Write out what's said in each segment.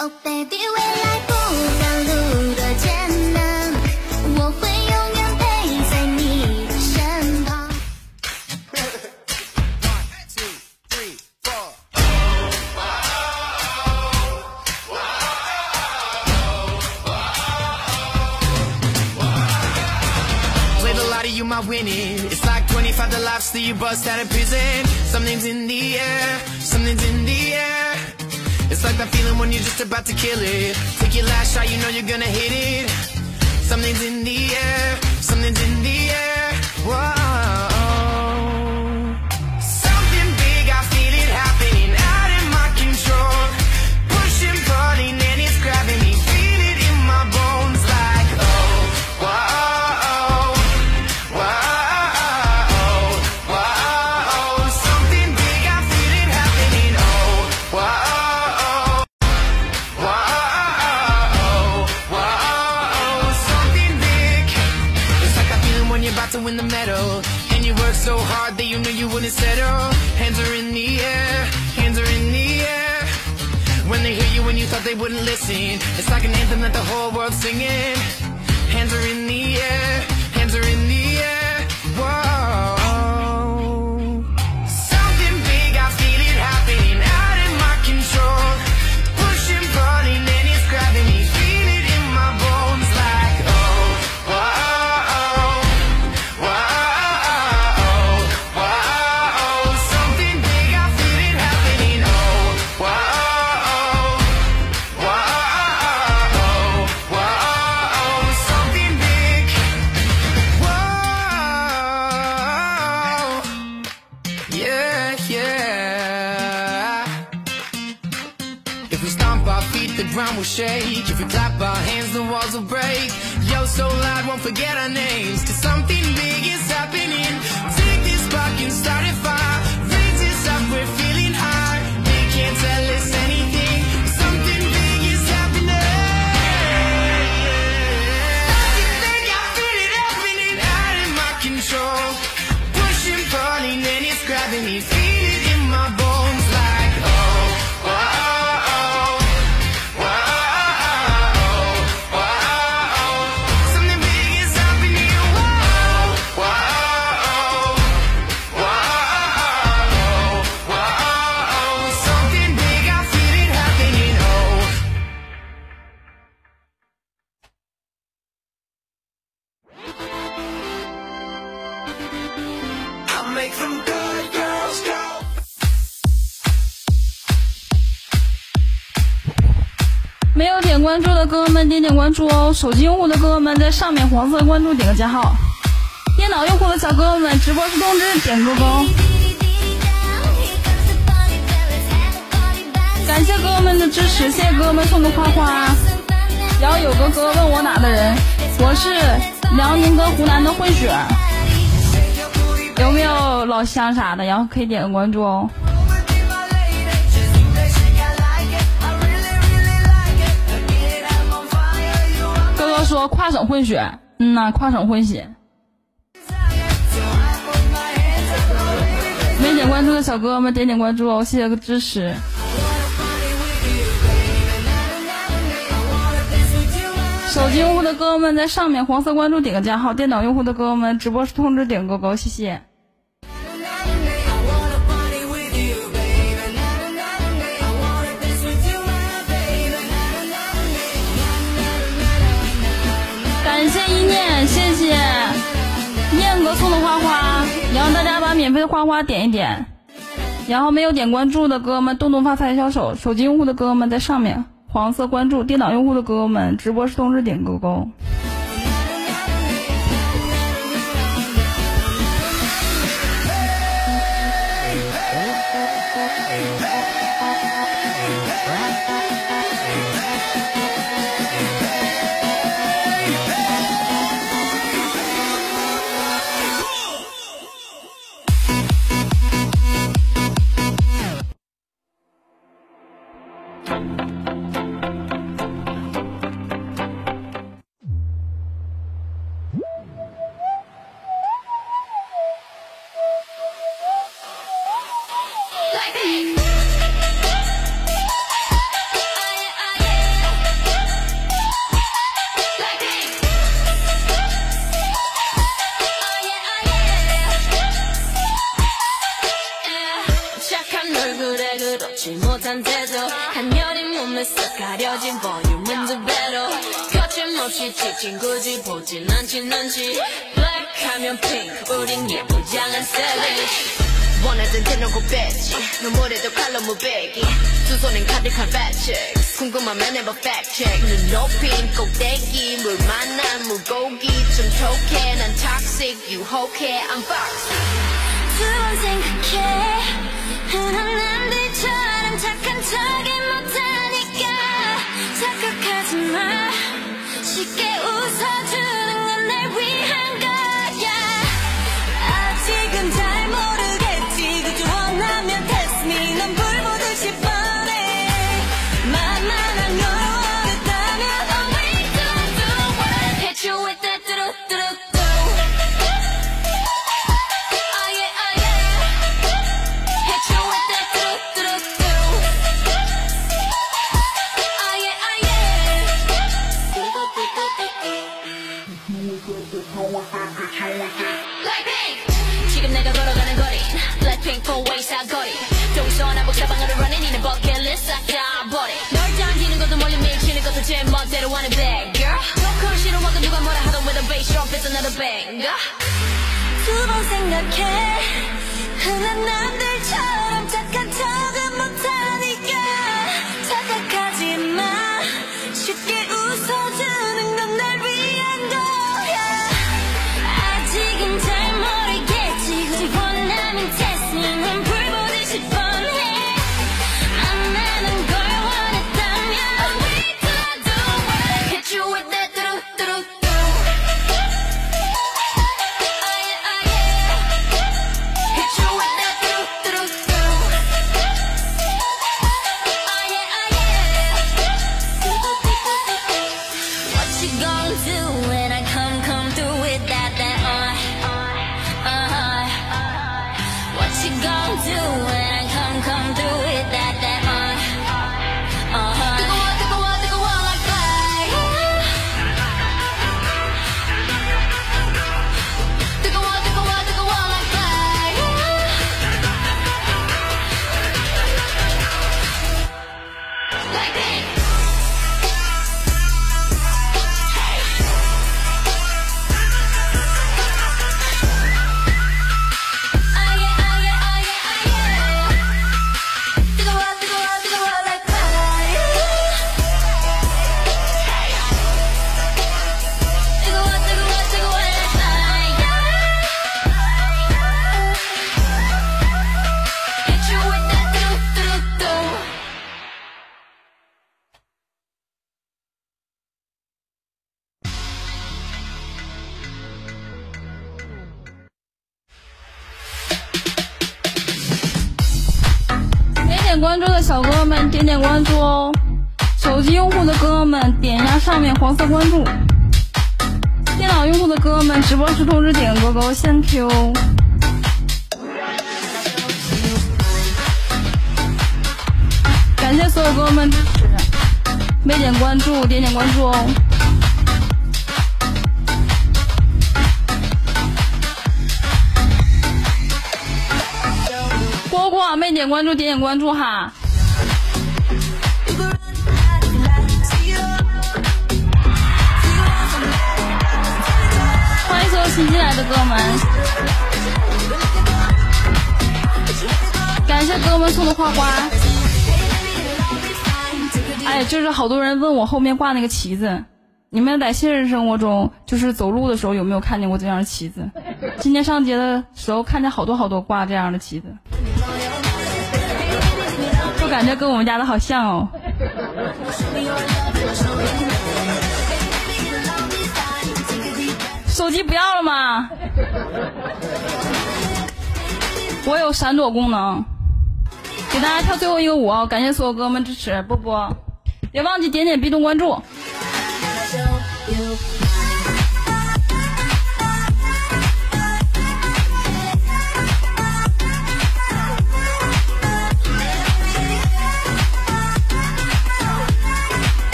Oh baby， 未来不赶路的艰难，我会永远陪在你的身旁。 Played a lot of you might win it. It's like 25 to life, still you bust out of prison. Something's in the air, something's in the air. It's like that feeling when you're just about to kill it. Take your last shot, you know you're gonna hit it. Something's in the air, something's in the air. Whoa. Something big, I feel it happening out of my control. Pushing, pulling, and it's grabbing me. Feel it in my bones like, oh, whoa, whoa, whoa. Something big, I feel it happening, oh, whoa. About to win the medal, and you work so hard that you knew you wouldn't settle. Hands are in the air, hands are in the air. When they hear you when you thought they wouldn't listen, it's like an anthem that the whole world's singing. Hands are in the air, hands are in the air. Whoa. Something big, I feel it happening out of my control. Pushing, pulling, and it's grabbing me. Feel it in my bones like, oh, whoa. The ground will shake. If we clap our hands, the walls will break. Yo, so loud, won't forget our names. Cause something big is happening. Take this spark and start a fire. Raise this up, we're feeling high. They can't tell us anything. Something big is happening. Something big, I feel it happening out of my control. Pushing, pulling, and it's grabbing me. Feel it in my bones like, oh, oh. Make them good girls go. 没有点关注的哥哥们点点关注哦，手机用户的哥哥们在上面黄色关注点个加号，电脑用户的小哥哥们直播时通知点勾勾。感谢哥哥们的支持，谢谢哥哥们送的花花。然后有个哥问我哪的人，我是辽宁跟湖南的混血。有没有老乡啥的，然后可以点个关注哦。哥哥说跨省混血，跨省混血。没点关注的小哥哥们点点关注哦，谢谢个支持。手机用户的哥哥们在上面黄色关注点个加号，电脑用户的哥哥们直播时通知点勾勾，谢谢。感谢一念，谢谢念哥送的花花，然后大家把免费的花花点一点，然后没有点关注的哥哥们动动发财小手，手机用户的哥哥们在上面黄色关注，电脑用户的哥哥们直播时通知点勾勾。 상태도 한여린 몸에서 가려진 볼륨은 두 배로 거침없이 찍힌 굳이 보진 않진 않지 블랙하면 핑크 우린 예쁘장한 savage 원하던 대놓고 뺐지 눈물에도 칼로 무배기 두 손엔 가득한 fat checks 궁금하면 해봐 fact check 눈 높인 꼭대기 물 만난 물고기 좀 촉해 난 toxic 유혹해 I'm foxy 두 번 생각해 흔한 남들처럼 착한 척이 못하니까 착각하지 마 쉽게 웃어주는 건 날 위한 거야 아직은 잘 모르겠지 그저 원하면 test me 넌 불 보듯이 뻔해 만만한 걸 원했다면 oh wait don't do it hit you with that 뚜루뚜루뚜 oh yeah oh yeah hit you with that 뚜루뚜루뚜 oh yeah oh yeah Blackpink 지금 내가 걸어가는 거리 Blackpink four way 사거리 동서 남북 사방으로 running 이는 버킷리스트 싹다 버리 널 당기는 것도 멀리 밀치는 것도 제 멋대로 하는 bad girl 너걸 싫어하고 누가 뭐라 하던 with a bass drop it's another banger 두 번 생각해 흔한 남들처럼 착한 척은 못하니까 착각하지 마 쉽게 웃어주는 건 날 위한 거야 아직은 잘 모르겠지 굳이 원하면 test me 넌 불 보듯이 뻔해 만나는 걸 원했다면 wait till I do it hit you with that 뚜루뚜루뚜 oh yeah oh yeah hit you with that 뚜루뚜루뚜 oh yeah oh yeah what you gonna do when I come through with that what you gonna do when I come through with that 뜨거워 like fire 뜨거워 like fire like that oh yeah oh yeah oh yeah oh yeah 뜨거워 like fire 뜨거워 like fire hit you with that 뚜루뚜루뚜 点点关注的小哥哥们点点关注哦，手机用户的哥哥们点一下上面黄色关注，电脑用户的哥哥们直播时通知点个勾 ，Thank you。感谢所有哥哥们支持，没点关注点点关注哦。蝈蝈没点关注点点关注哈。欢迎所有新进来的哥们，感谢哥们送的花花。哎，就是好多人问我后面挂那个旗子，你们在现实生活中就是走路的时候有没有看见过这样的旗子？今天上街的时候看见好多挂这样的旗子，就感觉跟我们家的好像哦。手机不要了吗？我有闪躲功能，给大家跳最后一个舞哦！感谢所有哥们支持，波波，别忘记点点壁咚关注。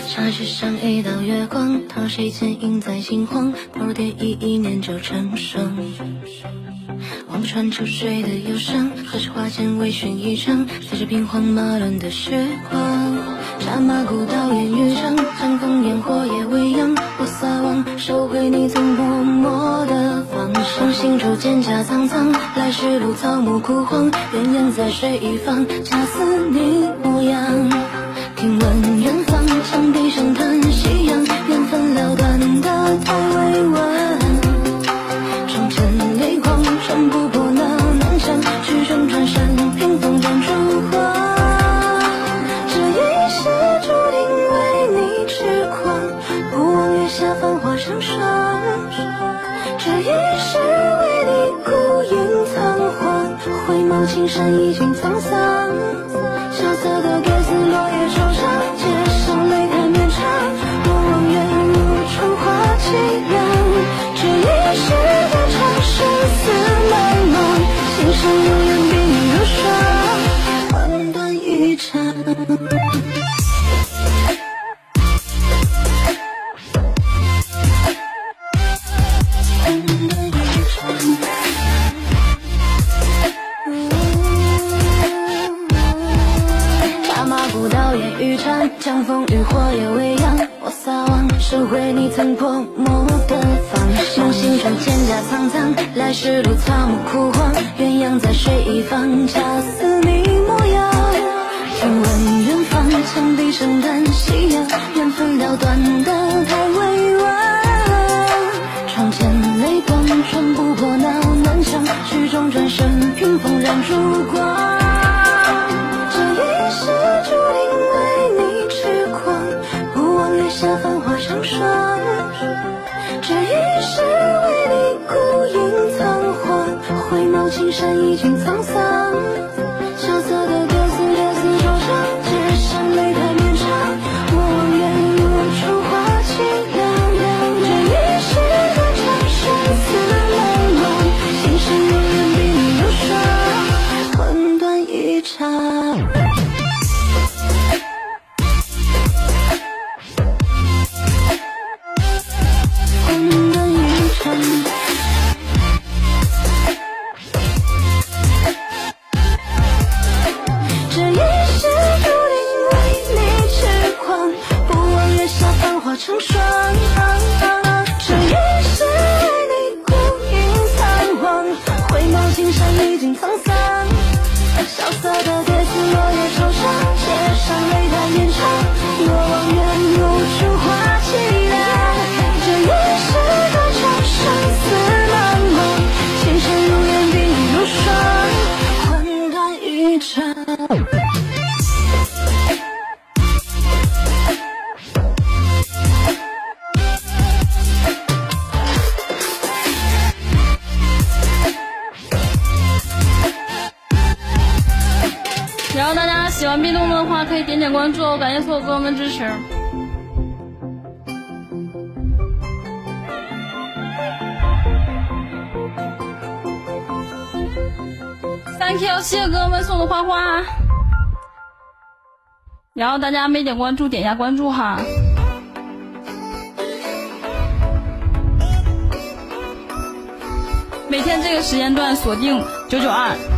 沙石上一道月光，陶谁剪影在心慌，头点一念就成双。望穿秋水的忧伤，何时花间微醺一场，随着兵荒马乱的时光。扎马古道烟雨长，江枫烟火也未央，我撒网收回你曾默默的放生。行舟蒹葭苍苍，来时路草木枯黄，鸳鸯在水一方，恰似你模样。听闻远方墙壁上叹夕阳，缘分了断的太委婉。窗前泪光穿不破那南墙，曲终转身屏风转烛光。这一世注定为你痴狂，不忘月下繁华成双。这一世为你孤影仓皇，回眸青山已经沧桑。萧瑟的歌词落叶惆怅，街上泪太绵长，我望月如春花凄凉。这一世的长生死茫茫，心上永远比你如霜，幻断一场。江枫渔火也未央，我撒网收回你曾泼墨的芳香。行舟蒹葭苍苍，来时路草木枯黄，鸳鸯在水一方，恰似你模样。听闻远方墙壁上叹夕阳，缘分了断的太委婉。窗前泪光穿不破那南墙，曲终转身屏风燃烛光。下繁华成双，这一世为你孤影仓皇，回眸青山已经沧桑。萧瑟的歌词惆怅，街上泪太绵长，我望月如春花凄凉。这一世的长生死茫茫，心事永远比你如霜，魂断一场。成双，这一世为你孤影仓皇，回眸青山已经沧桑。萧瑟的歌词落叶惆怅，街上泪太绵长，我望月如春花凄凉。这一世的长生死茫茫，情深永远比你如霜，魂断一场。 然后大家喜欢壁咚的话，可以点点关注哦，感谢所有哥们支持。Thank you， 谢谢哥们送的花花。然后大家没点关注，点一下关注哈。每天这个时间段锁定992。